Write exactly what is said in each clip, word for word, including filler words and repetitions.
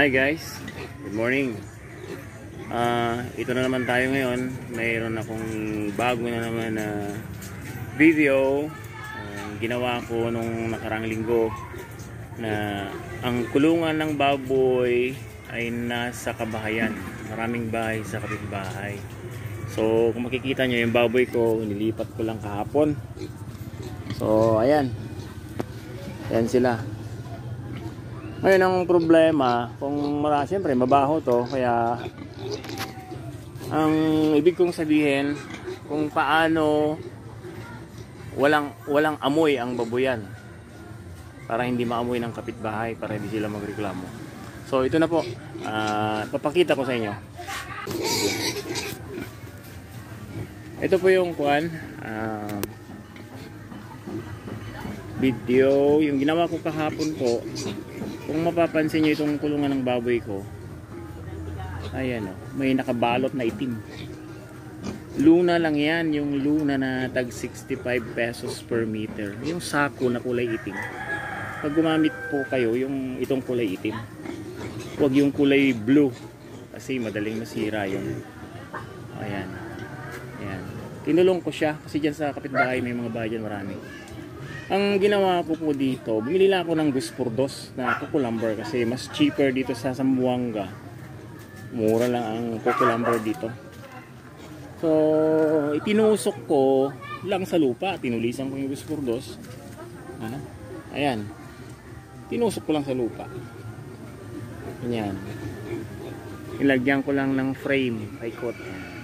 Hi guys, good morning. Uh, ito na naman tayo ngayon. Mayroon akong bago na naman na video uh, ginawa ko nung nakarang linggo na ang kulungan ng baboy ay nasa kabahayan. Maraming bahay sa kapitbahay. So kung makikita nyo yung baboy ko, nilipat ko lang kahapon. So ayan, ayan sila. Ngayon ang problema, kung mara, siyempre mabaho to, kaya ang ibig kong sabihin kung paano walang walang amoy ang baboyan para hindi maamoy ng kapitbahay, para hindi sila magreklamo. So ito na po, uh, papakita ko sa inyo. Ito po yung kuan, uh, video, yung ginawa ko kahapon po. Kung mapapansin nyo itong kulungan ng baboy ko, ayan o, may nakabalot na itim. Luna lang yan, yung luna na tag sixty-five pesos per meter. Yung sako na kulay itim. Pag gumamit po kayo, yung itong kulay itim, huwag yung kulay blue, kasi madaling masira yun. Ayan. Ayan. Tinulong ko siya, kasi dyan sa kapitbahay may mga bahay dyan marami. Ang ginawa ko po dito, bumili lang ako ng dos por dos na cucumber kasi mas cheaper dito sa Zamboanga. Mura lang ang cucumber dito. So, itinusok ko lang sa lupa. Tinulisan ko yung dos por dos. Ha? Ayan. Tinusok ko lang sa lupa. Ayan. Ilagyan ko lang ng frame. Paikot.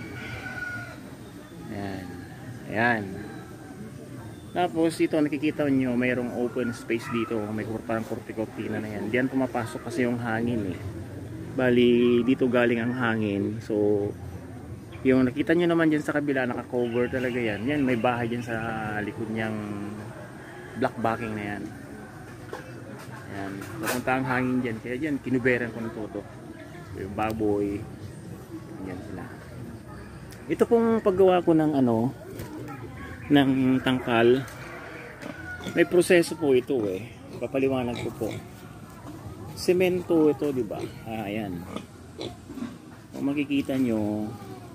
Ayan. Ayan. Tapos ito nakikita nyo mayroong open space dito, may parang korte-kortina na yan. Diyan pumapasok kasi yung hangin eh. Bali dito galing ang hangin. So yung nakita nyo naman dyan sa kabila, naka-cover talaga yan. Yan, may bahay dyan sa likod niyang black backing na yan. Yan, papunta ang hangin dyan. Kaya dyan kinuberan ko ng toto. So, yung baboy, yan sila. Ito pong paggawa ko ng ano, ng tangkal, may proseso po ito eh. Papaliwanag ko po. Semento ito, di ba? Ah, ayan. Kung makikita nyo,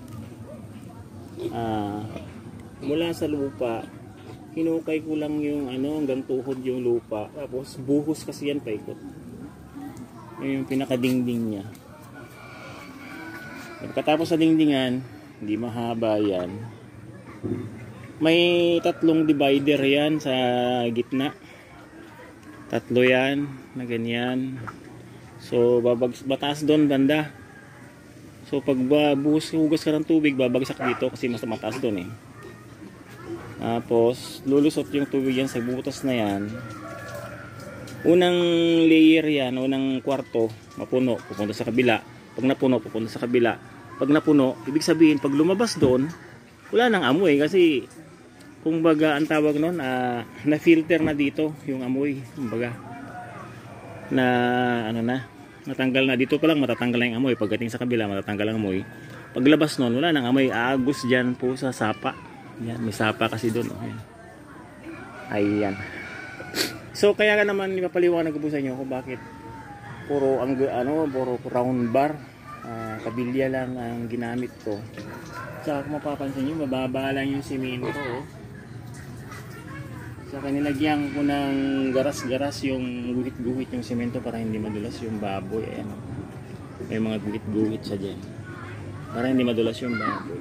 ah, mula sa lupa, hinukay ko lang yung ano, hanggang tuhod yung lupa. Tapos buhos kasi yan paikot. Yan yung pinakadingding niya. Pagkatapos sa dingdingan, hindi mahaba yan. May tatlong divider yan sa gitna. Tatlo yan na ganyan. So babag batas doon banda. So pag buhos hugas ka ng tubig, babagsak dito kasi mas mataas doon eh. Tapos lulusot yung tubig yan sa butas na yan. Unang layer yan, unang kwarto, mapuno, pupunta sa kabila. Pag napuno, pupunta sa kabila. Pag napuno, ibig sabihin pag lumabas doon, wala nang amoy kasi kung baga ang tawag nun, uh, na-filter na dito yung amoy, kumbaga na ano na, natanggal na dito pa lang, matatanggal na yung amoy. Pagdating sa kabila, matatanggal ang amoy. Paglabas nun, wala nang amoy, aagos dyan po sa sapa. Yan, may sapa kasi dun oh. Ayan. So kaya ka naman ipapaliwanag ko po sa inyo kung bakit puro ang ano, puro round bar, uh, kabilya lang ang ginamit ko. Saka kung mapapansin nyo, mababa lang yung simento oh. Saka nilagyan ko ng garas-garas yung guhit-guhit yung semento para hindi madulas yung baboy. Ayan. May mga guhit-guhit siya dyan para hindi madulas yung baboy.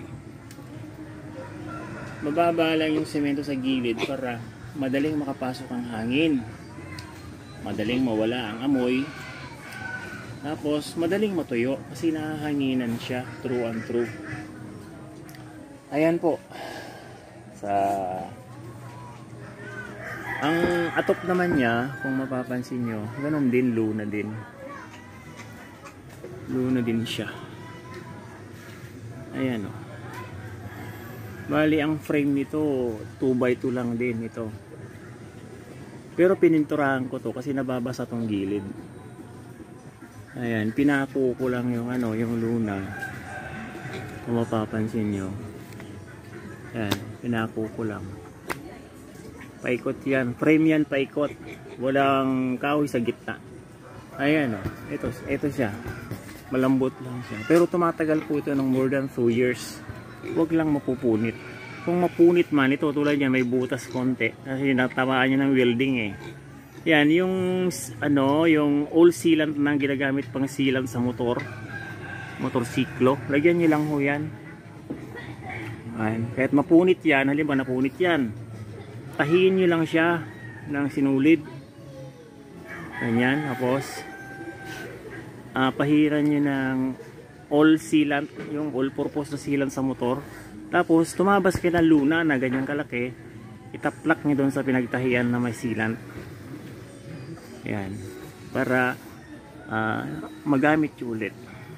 Mababa lang yung semento sa gilid para madaling makapasok ang hangin, madaling mawala ang amoy, tapos madaling matuyo kasi nahanginan siya, true and true. Ayan po. Sa ang atop naman niya, kung mapapansin nyo, ganun din, luna din. Luna din siya. Ayan o. Oh. Bali, ang frame nito, two by two lang din ito. Pero pininturahan ko to kasi nababasa tong gilid. Ayan, pinako ko lang yung ano, yung luna. Kung mapapansin nyo. Ayan, pinako ko lang. Paikot yan. Frame yan paikot. Walang kahoy sa gitna. Ayan o, ito, ito siya. Malambot lang siya. Pero tumatagal po ito ng more than two years. Huwag lang mapupunit. Kung mapunit man, ito tulad niya may butas konti. Kasi natamaan niya ng welding eh. Yan, yung ano, yung old sealant na ginagamit pang sealant sa motor. Motorsiklo. Lagyan niyo lang ho yan. Ayan. Kahit mapunit yan, halimbawa napunit yan. Tahiin niyo lang siya ng sinulid. Ganyan. Tapos, uh, pahiran niyo ng all sealant, yung all purpose na sealant sa motor. Tapos tumabas kayo ng luna na ganyang kalaki, itaplak nyo doon sa pinagtahian na may sealant. Yan, para uh, magamit nyo ulit.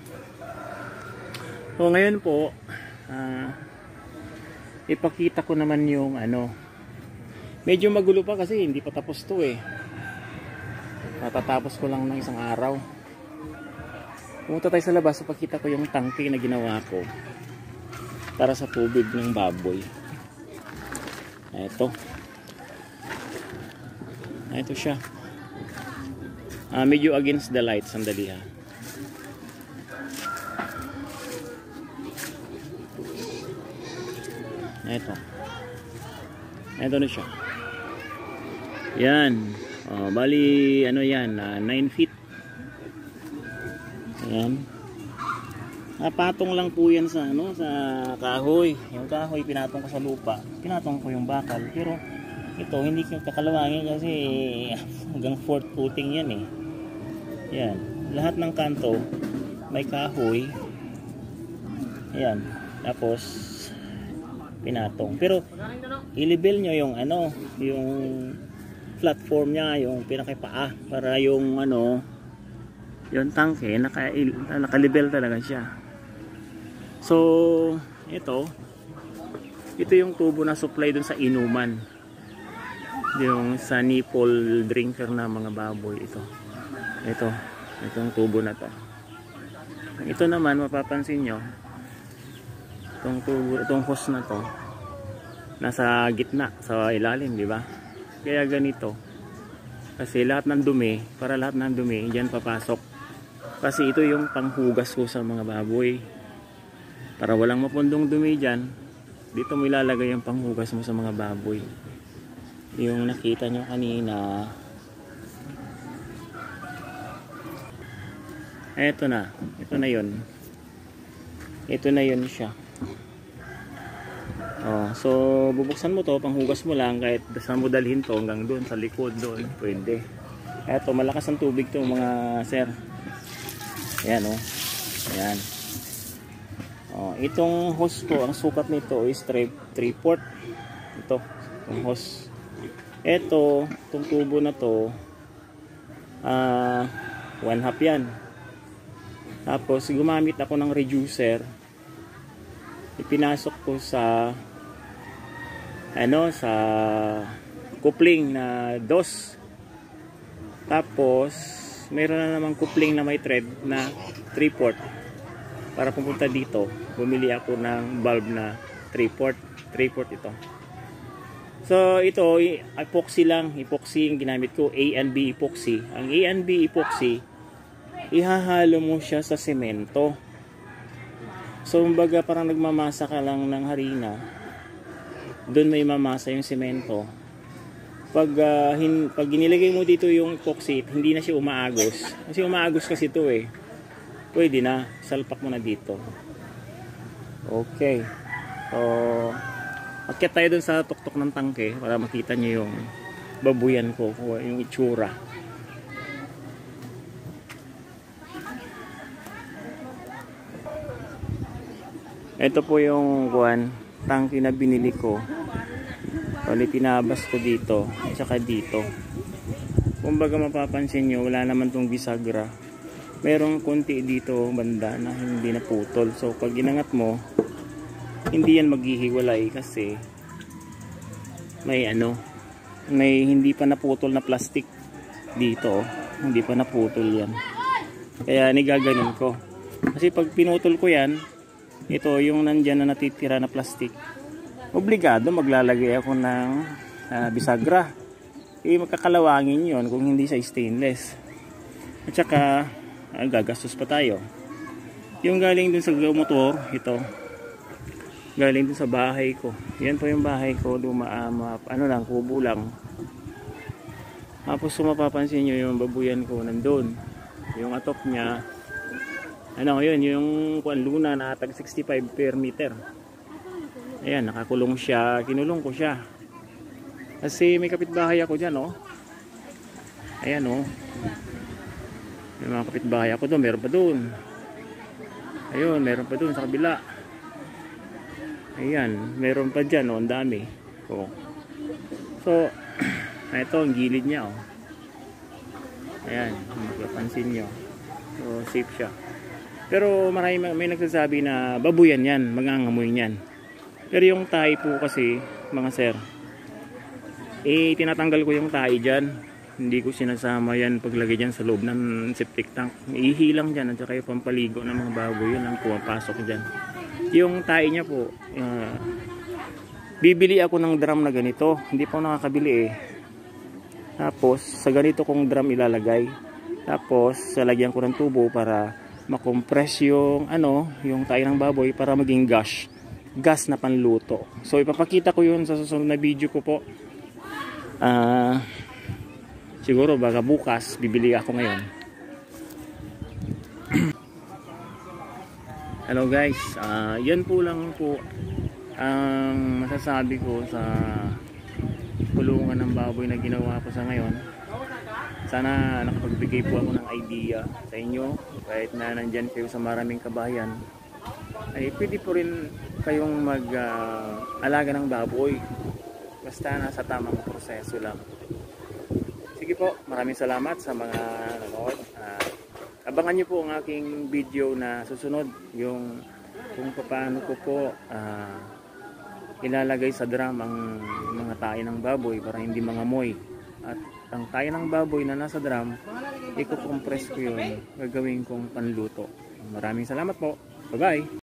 So ngayon po, uh, ipakita ko naman yung ano, medyo magulo pa kasi hindi pa tapos to eh. Matatapos ko lang ng isang araw. Pumunta tayo sa labas, ipakita ko yung tangke na ginawa ko para sa tubig ng baboy. Ito. Ito siya. Uh, medyo against the light. Sandali ha. Ito. Ito na siya. Yan. Oh, bali, ano yan? Uh, nine feet. Ayan. Napatong lang po yan sa ano, sa kahoy. Yung kahoy pinatong ko sa lupa. Pinatong ko yung bakal. Pero ito hindi ko kakalawangin kasi hanggang fourth footing yan eh. Yan. Lahat ng kanto may kahoy. Ayan. Tapos pinatong. Pero i-level nyo yung ano, yung platform niya, yung pinakipaa para yung ano, yung tangke naka, naka-level talaga siya. So, ito ito yung tubo na supply dun sa inuman, yung sa nipple drinker na mga baboy. Ito ito, itong tubo na to. Ito naman mapapansin nyo, itong tubo, itong hose na to nasa gitna, sa ilalim, di ba? Kaya ganito, kasi lahat ng dumi, para lahat ng dumi diyan papasok. Kasi ito yung panghugas ko sa mga baboy. Para walang mapundong dumi dyan, dito mo ilalagay yung panghugas mo sa mga baboy. Yung nakita nyo kanina. Eto na. Ito na yun. Ito na yun siya. Oh, so, bubuksan mo to, panghugas mo lang, kahit saan mo dalhin to, hanggang doon, sa likod doon, pwede. Eto, malakas ang tubig to mga sir. Ayan o. Oh. Ayan. Oh, itong hose ko, ang sukat nito is three port. Ito, itong hose. Ito, itong tubo na to, uh, one half yan. Tapos, gumamit ako ng reducer. Ipinasok ko sa ano, sa coupling na dos. Tapos, mayroon na namang coupling na may thread na three port. Para pumunta dito, bumili ako ng bulb na three port. three port ito. So, ito, epoxy lang. Epoxy yung ginamit ko. A and B epoxy. Ang A and B epoxy, ihahalo mo siya sa semento. So, kumbaga parang nagmamasa ka lang ng harina. Doon may mamasa yung semento. Pag, uh, hin, pag ginilagay mo dito yung epoxy, hindi na siya umaagos. Kasi umaagos kasi ito eh. Pwede na, salpak mo na dito. Okay. So, akyat tayo dun sa tuktok ng tangke para makita nyo yung babuyan ko, yung itsura. Ito po yung kuwan, tangke na binili ko. Pali pinabas ko dito, tsaka dito. Kumbaga mapapansin nyo, wala naman tong bisagra. Merong konti dito banda na hindi naputol. So pag inangat mo, hindi yan maghihiwalay kasi may ano, may hindi pa naputol na plastic dito. Hindi pa naputol yan. Kaya nigaganon ko. Kasi pag pinutol ko yan, ito yung nandyan na natitira na plastic, obligado maglalagay ako ng uh, bisagra. Eh magkakalawangin yon kung hindi sa stainless. At saka ah, gagastos pa tayo. Yung galing dun sa motor, ito galing dun sa bahay ko. Yan po yung bahay ko, dumaama, ano lang, kubo lang. Tapos kung mapapansin nyo yung babuyan ko nandun, yung atop niya, ano yun, yung kuan luna na tag sixty-five per meter. Ayan, nakakulong siya, kinulong ko siya. Kasi may kapitbahay ako dyan, oh. Ayan, oh. May mga kapitbahay ako doon, meron pa doon. Ayun, meron pa doon sa kabila. Ayan, meron pa dyan, oh, ang dami. Oh. So, ito ang gilid niya, oh. Ayan, mapapansin nyo. So, safe siya. Pero marami may nagsasabi na babuyan yan, magangamoy niyan. Pero yung tahi po kasi, mga sir, eh tinatanggal ko yung tahi dyan. Hindi ko sinasama yan paglagay dyan sa loob ng septic tank. Ihilang dyan at saka yung pampaligo ng mga baboy, yun ang pumapasok dyan. Yung tahi niya po, uh, bibili ako ng drum na ganito. Hindi pa ako nakakabili eh. Tapos sa ganito kong drum ilalagay. Tapos lalagyan ko ng tubo para makompress yung ano, yung tahi ng baboy para maging gas. Gas na panluto. So ipapakita ko yun sa susunod na video ko po. Ah, uh, siguro baka bukas bibili ako ngayon. Hello guys, uh, yan po lang po ang masasabi ko sa kulungan ng baboy na ginawa ko sa ngayon. Sana nakapagbigay po ako ng idea sa inyo, kahit na nandyan kayo sa maraming kabahayan, ay pwede po rin kayong mag-alaga uh, ng baboy, basta nasa tamang proseso lang. Sige po, maraming salamat sa mga nanood. Uh, abangan nyo po ang aking video na susunod, yung kung paano ko po uh, ilalagay sa drum ang mga tahi ng baboy para hindi mangamoy. At ang tahi ng baboy na nasa drum, i-compress ko yun, gagawin kong panluto. Maraming salamat po. Bye bye.